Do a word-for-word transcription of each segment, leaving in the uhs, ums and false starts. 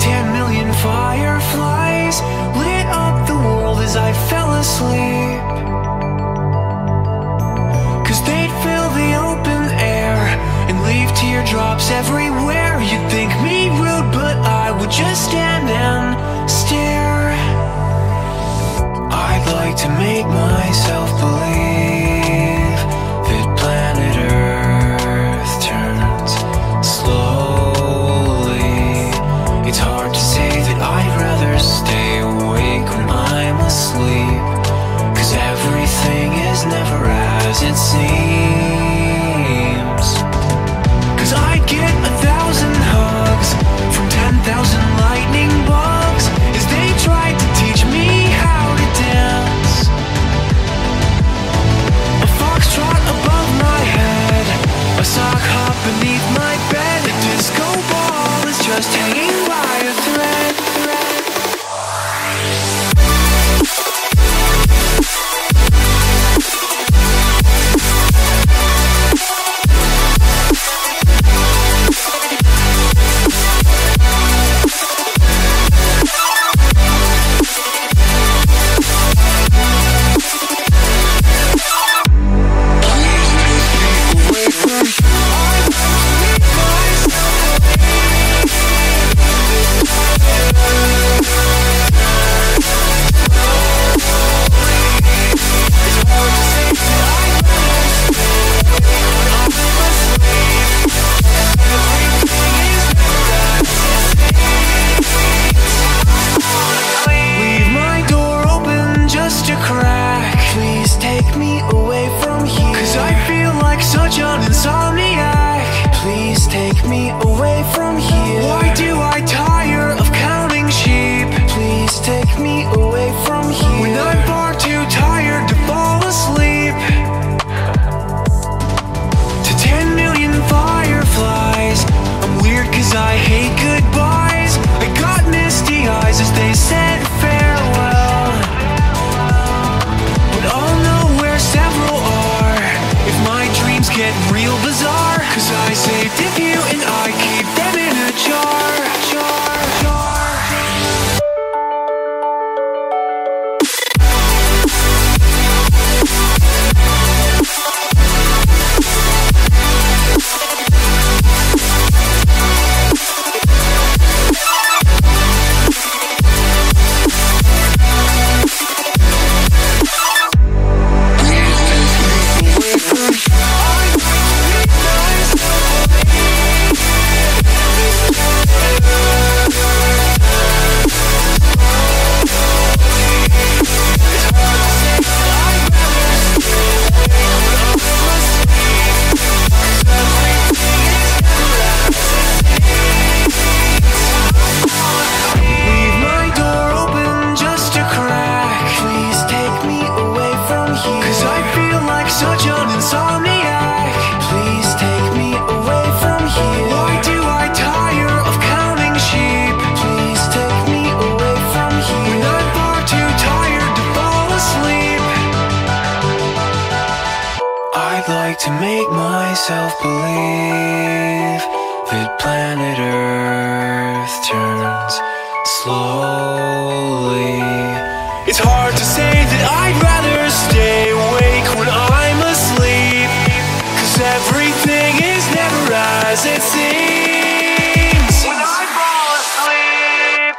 ten million fireflies lit up the world as I fell asleep. Cause they'd fill the open air and leave teardrops everywhere. You'd think me rude, but I would just stand and stare. I'd like to make myself believe that planet Earth turns slowly. It's hard to say that I'd rather stay awake when I'm asleep, cause everything is never as it seems. Cause I'd get a thousand hugs from ten thousand lightning bugs as they tried to teach me how to dance. A foxtrot above my head, a sock hop beneath my bed. A disco ball is just hanging by a thread, thread. To make myself believe that planet Earth turns slowly. It's hard to say that I'd rather stay awake when I'm asleep, cause everything is never as it seems. When I fall asleep,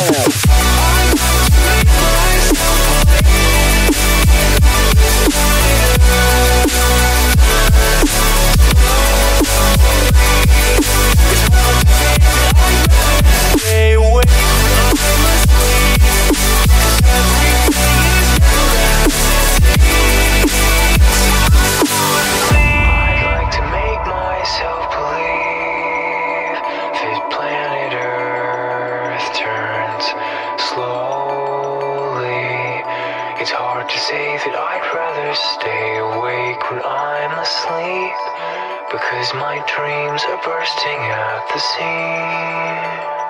I say that I'd rather stay awake when I'm asleep, because my dreams are bursting at the seams.